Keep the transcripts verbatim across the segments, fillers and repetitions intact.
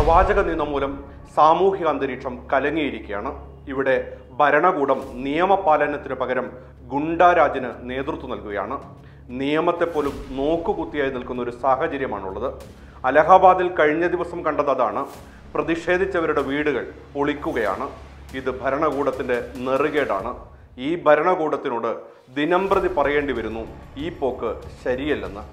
പ്രവാചക നിയമം മൂലം സാമൂഹിക അന്തരീക്ഷം കലങ്ങിയിരിക്കുകയാണ്. ഇവിടെ ഭരണകൂടം നിയമപാലനത്തിന് പകരം ഗുണ്ടാരാജിന് നേതൃത്വം നൽകുകയാണ്. നിയമത്തെ പോലും നോക്കുകുത്തിയായി നിൽക്കുന്ന ഒരു സാഹചര്യമാണുള്ളത്. അലഹാബാദിൽ കഴിഞ്ഞ ദിവസം കണ്ടത് അതാണ്. പ്രതിഷേധിച്ചവരുടെ വീടുകൾ പൊളിക്കുകയാണ്. ഇത് ഭരണകൂടത്തിന്റെ നെറുകേടാണ്. ഈ ഭരണകൂടത്തിനോട് ദിനംപ്രതി പറയേണ്ടി വരുന്നു, ഈ പോക്ക് ശരിയല്ലെന്ന്.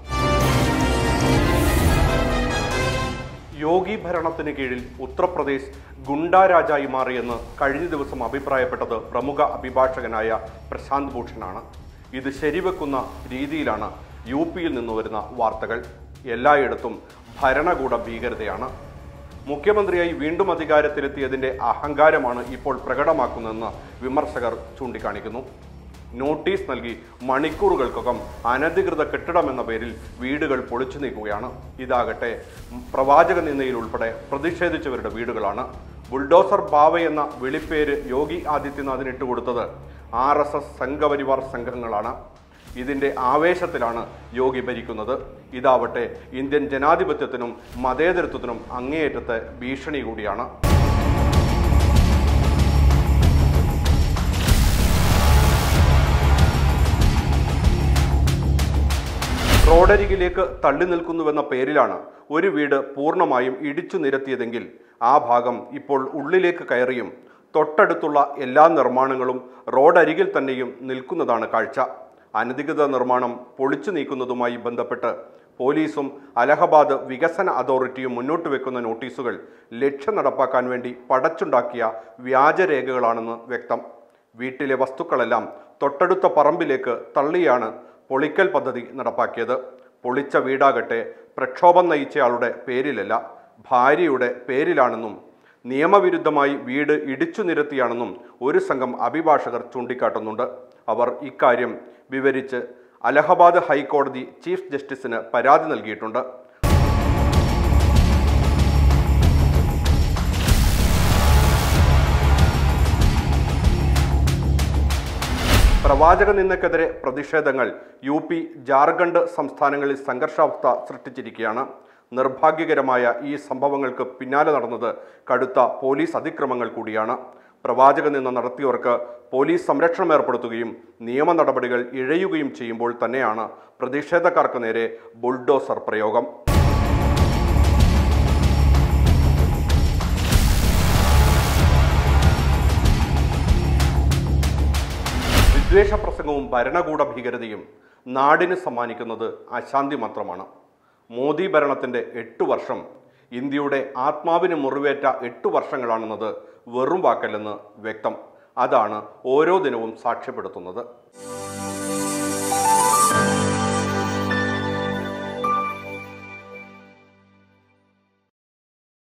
യോഗി ഭരണത്തിന് കീഴിൽ ഉത്തർപ്രദേശ് ഗുണ്ടാരാജായി മാറിയെന്ന് കഴിഞ്ഞ ദിവസം അഭിപ്രായപ്പെട്ടത് പ്രമുഖ അഭിഭാഷകനായ പ്രശാന്ത് ഭൂഷണാണ്. ഇത് ശരിവെക്കുന്ന രീതിയിലാണ് യു പിയിൽ നിന്ന് വരുന്ന വാർത്തകൾ. എല്ലായിടത്തും ഭരണകൂട ഭീകരതയാണ്. മുഖ്യമന്ത്രിയായി വീണ്ടും അധികാരത്തിലെത്തിയതിൻ്റെ അഹങ്കാരമാണ് ഇപ്പോൾ പ്രകടമാക്കുന്നതെന്ന് വിമർശകർ ചൂണ്ടിക്കാണിക്കുന്നു. നോട്ടീസ് നൽകി മണിക്കൂറുകൾക്കകം അനധികൃത കെട്ടിടമെന്ന പേരിൽ വീടുകൾ പൊളിച്ചു നീക്കുകയാണ്. ഇതാകട്ടെ പ്രവാചക നിന്ദയിൽ ഉൾപ്പെടെ പ്രതിഷേധിച്ചവരുടെ വീടുകളാണ്. ബുൾഡോസർ ബാവ എന്ന വിളിപ്പേര് യോഗി ആദിത്യനാഥിന് ഇട്ടുകൊടുത്തത് ആർ എസ് എസ് സംഘപരിവാർ സംഘങ്ങളാണ്. ഇതിൻ്റെ ആവേശത്തിലാണ് യോഗി ഭരിക്കുന്നത്. ഇതാവട്ടെ ഇന്ത്യൻ ജനാധിപത്യത്തിനും മതേതരത്വത്തിനും അങ്ങേയറ്റത്തെ ഭീഷണി കൂടിയാണ്. റോഡരികിലേക്ക് തള്ളി നിൽക്കുന്നുവെന്ന പേരിലാണ് ഒരു വീട് പൂർണ്ണമായും ഇടിച്ചു നിരത്തിയതെങ്കിൽ ആ ഭാഗം ഇപ്പോൾ ഉള്ളിലേക്ക് കയറിയും തൊട്ടടുത്തുള്ള എല്ലാ നിർമ്മാണങ്ങളും റോഡരികിൽ തന്നെയും നിൽക്കുന്നതാണ് കാഴ്ച. അനധികൃത നിർമ്മാണം പൊളിച്ചു നീക്കുന്നതുമായി ബന്ധപ്പെട്ട് പോലീസും അലഹബാദ് വികസന അതോറിറ്റിയും മുന്നോട്ട് വെക്കുന്ന നോട്ടീസുകൾ ലക്ഷ്യം നടപ്പാക്കാൻ വേണ്ടി പടച്ചുണ്ടാക്കിയ വ്യാജരേഖകളാണെന്ന് വ്യക്തം. വീട്ടിലെ വസ്തുക്കളെല്ലാം തൊട്ടടുത്ത പറമ്പിലേക്ക് തള്ളിയാണ് പൊളിക്കൽ പദ്ധതി നടപ്പാക്കിയത്. പൊളിച്ച വീടാകട്ടെ പ്രക്ഷോഭം നയിച്ചയാളുടെ പേരിലല്ല, ഭാര്യയുടെ പേരിലാണെന്നും നിയമവിരുദ്ധമായി വീട് ഇടിച്ചു നിരത്തിയാണെന്നും ഒരു സംഘം അഭിഭാഷകർ ചൂണ്ടിക്കാട്ടുന്നുണ്ട്. അവർ ഇക്കാര്യം വിവരിച്ച് അലഹബാദ് ഹൈക്കോടതി ചീഫ് ജസ്റ്റിസിന് പരാതി നൽകിയിട്ടുണ്ട്. പ്രവാചക നിന്ദക്കെതിരെ പ്രതിഷേധങ്ങൾ യു പി, ജാർഖണ്ഡ് സംസ്ഥാനങ്ങളിൽ സംഘർഷാവസ്ഥ സൃഷ്ടിച്ചിരിക്കുകയാണ്. നിർഭാഗ്യകരമായ ഈ സംഭവങ്ങൾക്ക് പിന്നാലെ നടന്നത് കടുത്ത പോലീസ് അതിക്രമങ്ങൾ കൂടിയാണ്. പ്രവാചക നിന്ദ നടത്തിയവർക്ക് പോലീസ് സംരക്ഷണം ഏർപ്പെടുത്തുകയും നിയമ നടപടികൾ ഇഴയുകയും ചെയ്യുമ്പോൾ തന്നെയാണ് പ്രതിഷേധക്കാർക്ക് നേരെ ബുൾഡോസർ പ്രയോഗം. വിദ്വേഷ പ്രസംഗവും ഭരണകൂട ഭീകരതയും നാടിന് സമ്മാനിക്കുന്നത് അശാന്തി മാത്രമാണ്. മോദി ഭരണത്തിൻ്റെ എട്ടു വർഷം ഇന്ത്യയുടെ ആത്മാവിന് മുറിവേറ്റ എട്ടു വർഷങ്ങളാണെന്നത് വെറും വാക്കല്ലെന്ന് വ്യക്തം. അതാണ് ഓരോ ദിനവും സാക്ഷ്യപ്പെടുത്തുന്നത്.